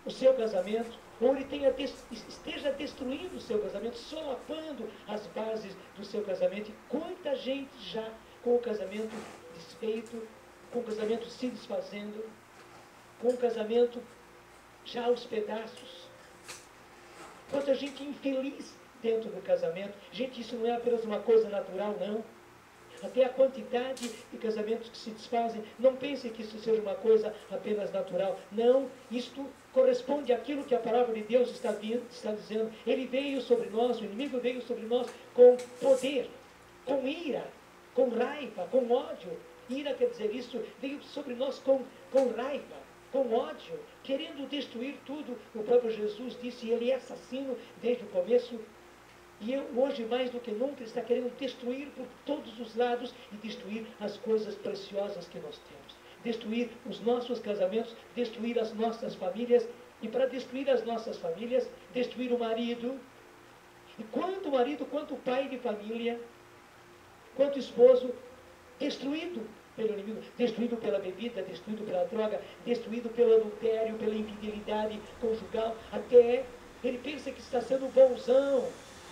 o seu casamento, ou ele esteja destruindo o seu casamento, solapando as bases do seu casamento. E quanta gente já com o casamento desfeito, com o casamento se desfazendo, com o casamento já aos pedaços. Quanta gente infeliz dentro do casamento. Gente, isso não é apenas uma coisa natural, não. Até a quantidade de casamentos que se desfazem, não pense que isso seja uma coisa apenas natural. Não, isto corresponde àquilo que a palavra de Deus está dizendo. Ele veio sobre nós, o inimigo veio sobre nós com poder, com ira, com raiva, com ódio. Ira quer dizer isso, veio sobre nós com raiva, com ódio, querendo destruir tudo. O próprio Jesus disse, ele é assassino desde o começo. E hoje, mais do que nunca, está querendo destruir por todos os lados e destruir as coisas preciosas que nós temos. Destruir os nossos casamentos, destruir as nossas famílias. E para destruir as nossas famílias, destruir o marido. E quanto marido, quanto pai de família, quanto esposo, destruído pelo inimigo, destruído pela bebida, destruído pela droga, destruído pelo adultério, pela infidelidade conjugal. Até ele pensa que está sendo bonzão,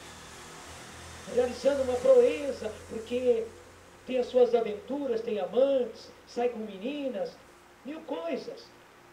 realizando uma proeza, porque tem as suas aventuras, tem amantes, sai com meninas, mil coisas.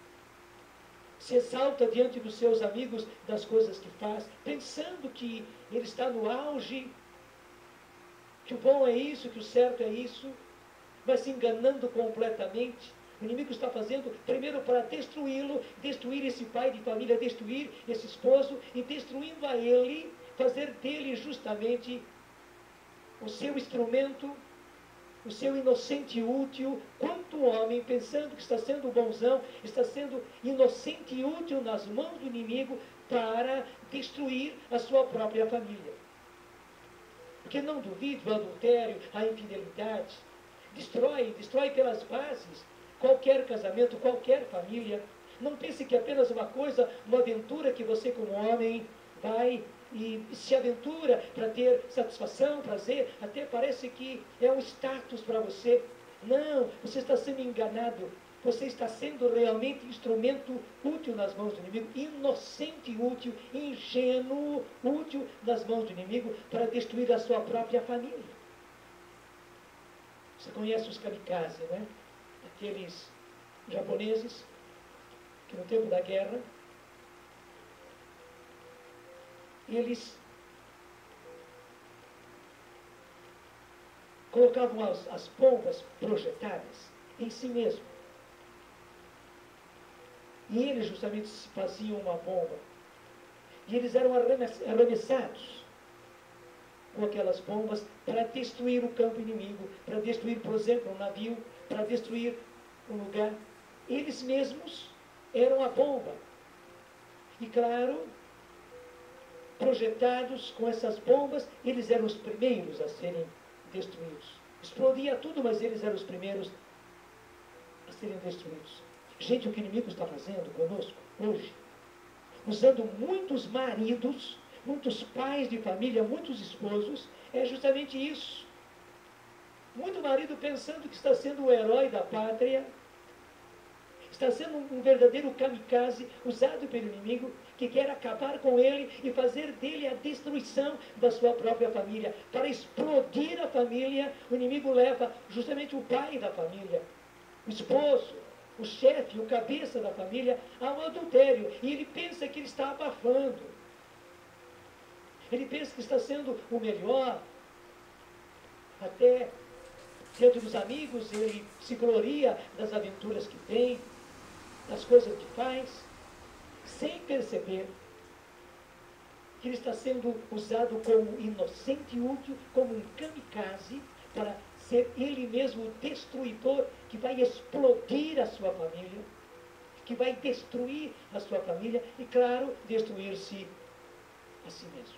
Se exalta diante dos seus amigos das coisas que faz, pensando que ele está no auge, que o bom é isso, que o certo é isso, mas se enganando completamente. O inimigo está fazendo, primeiro, para destruí-lo, destruir esse pai de família, destruir esse esposo, e destruindo a ele, fazer dele justamente o seu instrumento, o seu inocente útil. Quanto homem, pensando que está sendo bonzão, está sendo inocente e útil nas mãos do inimigo para destruir a sua própria família. Porque não duvide, o adultério, a infidelidade, destrói pelas bases qualquer casamento, qualquer família. Não pense que é apenas uma coisa, uma aventura que você como homem vai e se aventura para ter satisfação, prazer, até parece que é um status para você. Não, você está sendo enganado. Você está sendo realmente instrumento útil nas mãos do inimigo, inocente útil, ingênuo útil nas mãos do inimigo para destruir a sua própria família. Você conhece os kamikaze, né? Aqueles japoneses que no tempo da guerra eles colocavam as bombas projetadas em si mesmo. E eles justamente faziam uma bomba. E eles eram arremessados com aquelas bombas para destruir o campo inimigo, para destruir, por exemplo, um navio, para destruir um lugar. Eles mesmos eram a bomba. E claro, projetados com essas bombas, eles eram os primeiros a serem destruídos. Explodia tudo, mas eles eram os primeiros a serem destruídos. Gente, o que o inimigo está fazendo conosco hoje, usando muitos maridos, muitos pais de família, muitos esposos, é justamente isso. Muito marido pensando que está sendo o herói da pátria, está sendo um verdadeiro kamikaze usado pelo inimigo, que quer acabar com ele e fazer dele a destruição da sua própria família. Para explodir a família, o inimigo leva justamente o pai da família, o esposo, o chefe, o cabeça da família, ao adultério. E ele pensa que ele está abafando. Ele pensa que está sendo o melhor. Até dentro dos amigos, ele se gloria das aventuras que tem, das coisas que faz, sem perceber que ele está sendo usado como inocente e útil, como um kamikaze, para ser ele mesmo o destruidor que vai explodir a sua família, que vai destruir a sua família e, claro, destruir-se a si mesmo.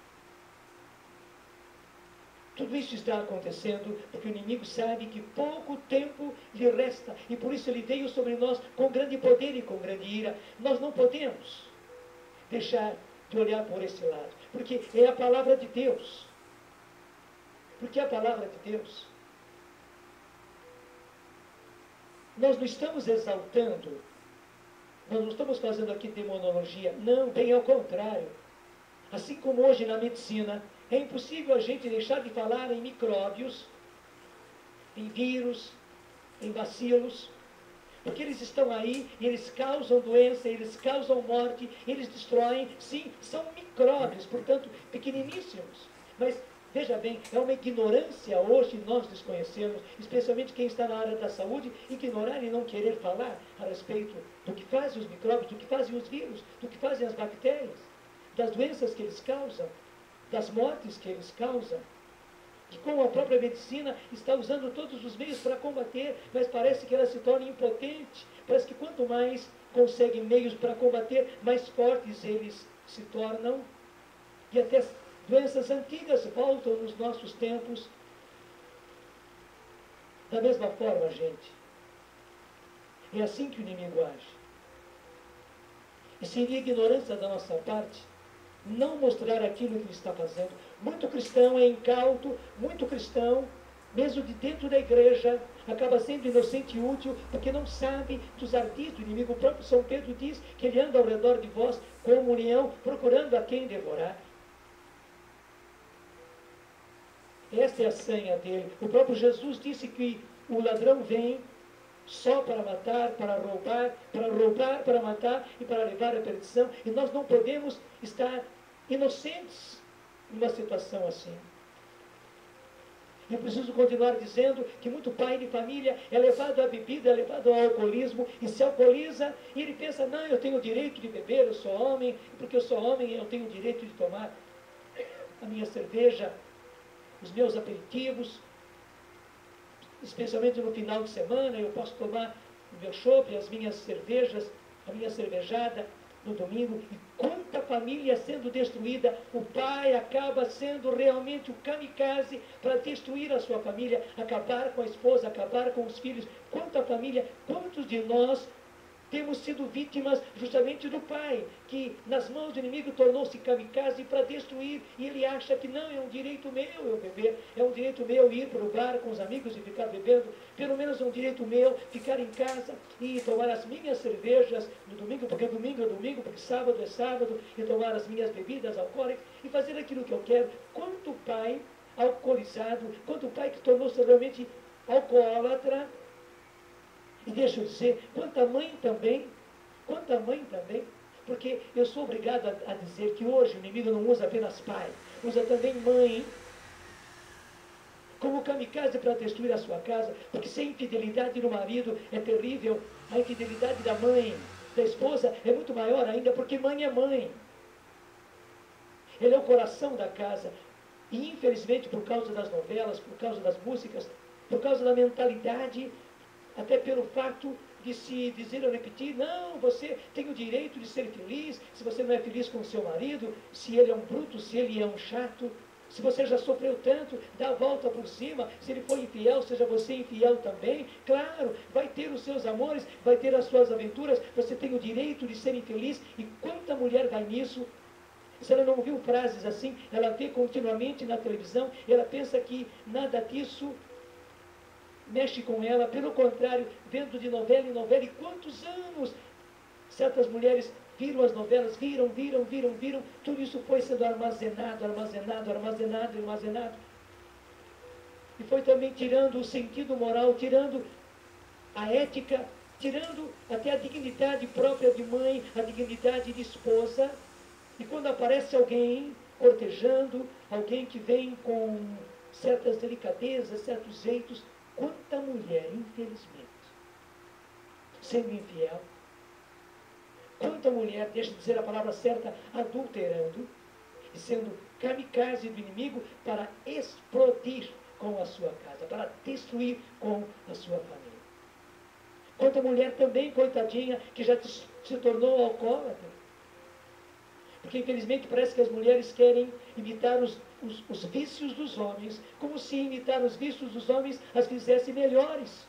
Tudo isso está acontecendo porque o inimigo sabe que pouco tempo lhe resta e por isso ele veio sobre nós com grande poder e com grande ira. Nós não podemos deixar de olhar por esse lado, porque é a palavra de Deus. Porque é a palavra de Deus. Nós não estamos exaltando Nós não estamos fazendo aqui demonologia, não, bem ao contrário. Assim como hoje na medicina, é impossível a gente deixar de falar em micróbios, em vírus, em bacilos, porque eles estão aí, e eles causam doença, eles causam morte, eles destroem, sim, são micróbios, portanto, pequeniníssimos. Mas, veja bem, é uma ignorância hoje nós desconhecemos, especialmente quem está na área da saúde, ignorar e não querer falar a respeito do que fazem os micróbios, do que fazem os vírus, do que fazem as bactérias, das doenças que eles causam, das mortes que eles causam. Que com a própria medicina está usando todos os meios para combater, mas parece que ela se torna impotente. Parece que quanto mais conseguem meios para combater, mais fortes eles se tornam. E até doenças antigas voltam nos nossos tempos. Da mesma forma, gente. É assim que o inimigo age. E seria ignorância da nossa parte não mostrar aquilo que ele está fazendo. Muito cristão é incauto, muito cristão, mesmo de dentro da igreja, acaba sendo inocente e útil, porque não sabe dos ardis do inimigo. O próprio São Pedro diz que ele anda ao redor de vós como um leão, procurando a quem devorar. Essa é a sanha dele. O próprio Jesus disse que o ladrão vem só para matar, para matar e para levar à perdição. E nós não podemos estar inocentes numa situação assim. Eu preciso continuar dizendo que muito pai de família é levado à bebida, é levado ao alcoolismo e se alcooliza e ele pensa, não, eu tenho o direito de beber, eu sou homem, porque eu sou homem eu tenho o direito de tomar a minha cerveja, os meus aperitivos, especialmente no final de semana, eu posso tomar o meu chopp, as minhas cervejas, a minha cervejada no domingo. E quanta família sendo destruída, o pai acaba sendo realmente o kamikaze para destruir a sua família, acabar com a esposa, acabar com os filhos. Quanta família, quantos de nós temos sido vítimas justamente do pai, que nas mãos do inimigo tornou-se kamikaze para destruir, e ele acha que não, é um direito meu eu beber, é um direito meu ir para o bar com os amigos e ficar bebendo, pelo menos é um direito meu ficar em casa e tomar as minhas cervejas no domingo, porque domingo é domingo, porque sábado é sábado, e tomar as minhas bebidas alcoólicas e fazer aquilo que eu quero. Quanto pai alcoolizado, quanto pai que tornou-se realmente alcoólatra. E deixa eu dizer, quanta mãe também, porque eu sou obrigado a dizer que hoje o inimigo não usa apenas pai, usa também mãe, como kamikaze para destruir a sua casa, porque se a infidelidade do marido é terrível, a infidelidade da mãe, da esposa, é muito maior ainda, porque mãe é mãe. Ele é o coração da casa. E infelizmente, por causa das novelas, por causa das músicas, por causa da mentalidade, até pelo fato de se dizer ou repetir, não, você tem o direito de ser feliz, se você não é feliz com o seu marido, se ele é um bruto, se ele é um chato, se você já sofreu tanto, dá a volta por cima, se ele for infiel, seja você infiel também, claro, vai ter os seus amores, vai ter as suas aventuras, você tem o direito de ser infeliz, e quanta mulher vai nisso? Se ela não ouviu frases assim, ela vê continuamente na televisão, ela pensa que nada disso mexe com ela, pelo contrário, vendo de novela em novela, e quantos anos certas mulheres viram as novelas, viram, tudo isso foi sendo armazenado, e foi também tirando o sentido moral, tirando a ética, tirando até a dignidade própria de mãe, a dignidade de esposa, e quando aparece alguém cortejando, alguém que vem com certas delicadezas, certos jeitos, quanta mulher, infelizmente, sendo infiel, quanta mulher, deixa de dizer a palavra certa, adulterando, e sendo kamikaze do inimigo para explodir com a sua casa, para destruir com a sua família. Quanta mulher também, coitadinha, que já se tornou alcoólatra. Porque infelizmente parece que as mulheres querem imitar os vícios dos homens, como se imitar os vícios dos homens as fizesse melhores.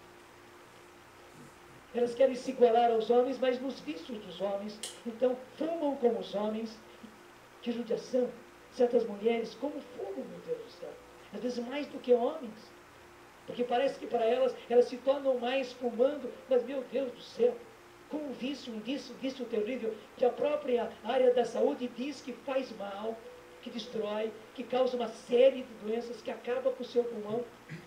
Elas querem se igualar aos homens, mas nos vícios dos homens. Então, fumam como os homens. Que judiação! Certas mulheres, como fumam, meu Deus do céu? Às vezes mais do que homens. Porque parece que para elas se tornam mais fumando, mas, meu Deus do céu, com um vício terrível, que a própria área da saúde diz que faz mal, que destrói, que causa uma série de doenças, que acaba com o seu pulmão.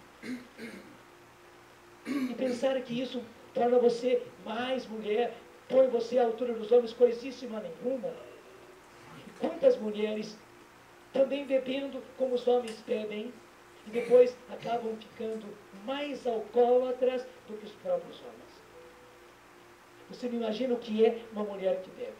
E pensar que isso torna você mais mulher, põe você à altura dos homens, coisíssima nenhuma. E quantas mulheres também bebendo como os homens bebem, e depois acabam ficando mais alcoólatras do que os próprios homens. Você não imagina o que é uma mulher que bebe.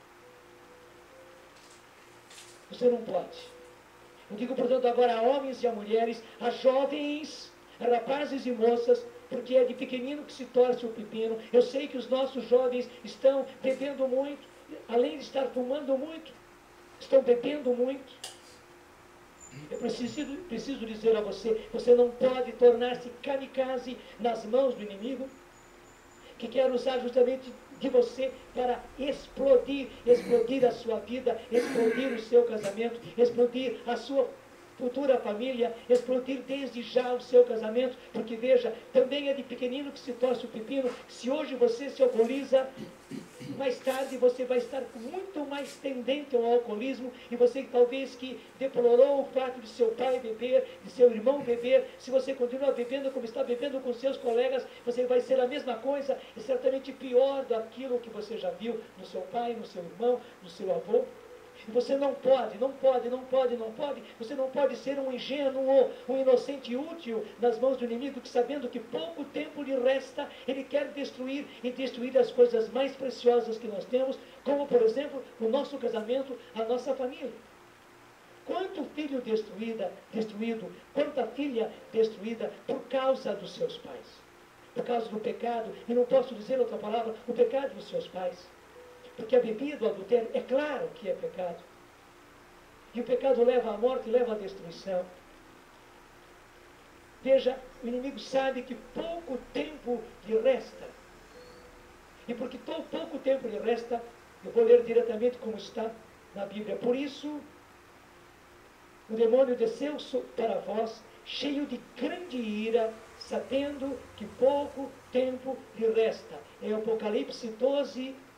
Você não pode. Eu digo, portanto, agora a homens e a mulheres, a jovens, a rapazes e moças, porque é de pequenino que se torce o pepino. Eu sei que os nossos jovens estão bebendo muito, além de estar fumando muito, estão bebendo muito. Eu preciso dizer a você, você não pode tornar-se kamikaze nas mãos do inimigo, que quer usar justamente de você para explodir a sua vida, explodir o seu casamento, explodir a sua futura família, explodir desde já o seu casamento, porque veja, também é de pequenino que se torce o pepino. Se hoje você se alcooliza, mais tarde você vai estar muito mais tendente ao alcoolismo, e você talvez que deplorou o fato de seu pai beber, de seu irmão beber, se você continuar bebendo como está bebendo com seus colegas, você vai ser a mesma coisa, e certamente pior daquilo que você já viu no seu pai, no seu irmão, no seu avô. Você não pode, você não pode ser um ingênuo, um inocente útil nas mãos do inimigo, que sabendo que pouco tempo lhe resta, ele quer destruir e destruir as coisas mais preciosas que nós temos, como por exemplo, o nosso casamento, a nossa família. Quanto filho destruído, quanta filha destruída por causa dos seus pais, por causa do pecado, e não posso dizer outra palavra, o pecado dos seus pais. Porque a bebida, o adultério, é claro que é pecado. E o pecado leva à morte, leva à destruição. Veja, o inimigo sabe que pouco tempo lhe resta. E porque pouco tempo lhe resta, eu vou ler diretamente como está na Bíblia. Por isso, o demônio desceu para vós, cheio de grande ira, sabendo que pouco tempo lhe resta. É Apocalipse 12,